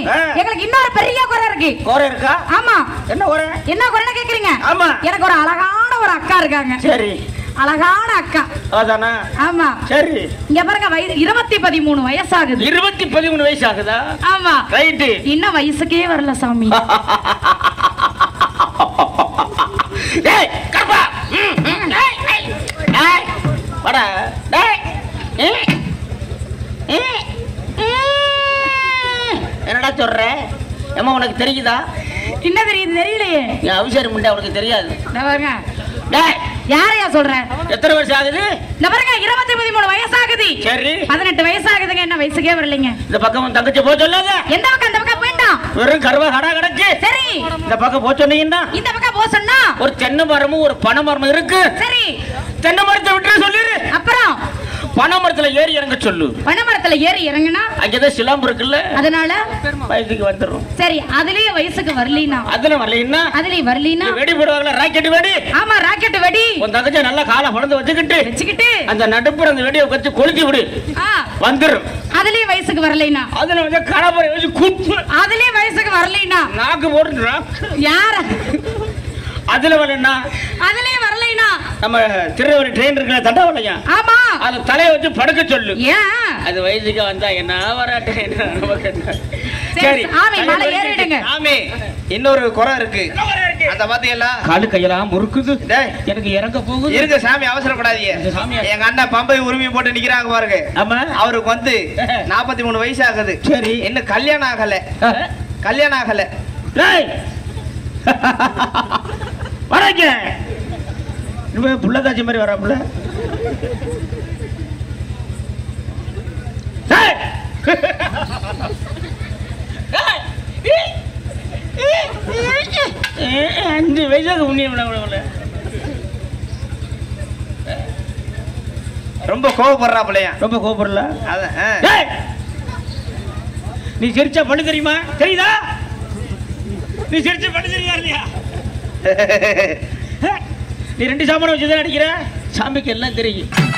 எங்களுக்கு இன்னொரு பெரிய குறை இருக்கு. குறை இருக்கா? ஆமா. என்ன குறை? என்ன குறைன்னு கேக்குறீங்க? ஆமா. எனக்கு ஒரு அழகான ஒரு அக்கா இருக்காங்க. சரி. அழகான அக்கா. அதானே? ஆமா. சரி. இங்க பாருங்க, 13 வயசாகுது. 13 வயசு ஆகுதா? ஆமா. ரைட். இன்னும் வயசுக்கே வரல சாமி. டேய் கப்பா. டேய் டேய் வாடா. டேய் என்னடா சொல்ற? ஏமா உனக்கு தெரியுதா? என்ன தெரியுது? தெரியலையே. என் அவசரம் முண்டை உனக்கு தெரியாது. பாருங்க. டேய் யாரையா சொல்ற? எத்தனை வருஷம் ஆகுது? இந்த பாருங்க 13 வயசு ஆகுது. சரி. 18 வயசு ஆகுதுங்க. என்ன வயசுக்கே வரலைங்க. இந்த பக்கம் தங்கச்சி போ சொல்லாத. எந்த பக்கம்? அந்த பக்கம் வேண்டாம். வெறும் கருவா கடா கிடக்கு. சரி. இந்த பக்கம் போ சொன்னீங்கன்னா இந்த பக்கம் போ சொன்னா ஒரு தென்னை மரமும் ஒரு பனை மரமும் இருக்கு. சரி. தென்னை மரத்தை விட்டு சொல்லிரு. அப்புறம் பனை மரத்துல ஏறி இறங்க சொல்லு. பனை மரத்துல ஏறி இறங்குனா அங்கதான் சிலாம்பு இருக்குல்ல, அதனால வயசுக்கு வந்துரும். சரி. அதுலயே வயசுக்கு வரலீனா? அதுல வரலீனா? அதுலயே வரலீனா வெடி போடுவாங்கல, ராக்கெட் வெடி. ஆமா, ராக்கெட் வெடி. உன் தங்கச்சி நல்லா காலை பழந்து வச்சுக்கிட்டு அந்த நடுப்புற அந்த வெடியை வச்சு கொளுத்தி விடு, வந்துரும். அதுலயே வயசுக்கு வரலீனா? அதுல வந்து கடப்பரை வச்சு குத்து. அதுலயே வயசுக்கு வரலீனா? நாக்கு போடுறா. யார? அதுல வரலன்னா? அதுலயே வரலைனா நம்ம திருவள்ளூர் ட்ரெயின் இருக்குல, தண்டவாளம். ஆமா. அது தலையை வச்சு படுக்க சொல்லு. ஏன்? அது வயசுக்கு வந்தா என்ன வராட்டே என்ன நமக்கு என்ன. சரி ஆமே, மலை ஏறிடுங்க. ஆமே. இன்னொரு குறை இருக்கு. அத பாத்தீங்களா? காலு கையெல்லாம் முறுக்குது. டேய் எனக்கு இறங்க போகுது. இருங்க சாமி, அவசரப்படாதீங்க. எங்க அண்ணா பம்பை உரிமை போட்டு நிக்கிறாங்க பாருங்க. ஆமா. அவருக்கு வந்து 43 வயசு ஆகுது. சரி. இன்னும் கல்யாணம் ஆகல. கல்யாணம் ஆகல. டேய் வரங்க. இவன் புள்ளதாச்சி மாதிரி வராப்புல. அஞ்சு வயசாக உண்மையை ரொம்ப கோவப்படுறாப்புலையா? ரொம்ப கோவப்படல. அதான் நீ சிரிச்சா பண்ணு தெரியுமா? தெரியுதா? நீ சிரிச்சா பண்ணு தெரியுமா இல்லையா? நீ 2 சாமான வச்சுதான் அடிக்கிற. சாமிக்கு எல்லாம் தெரியும்.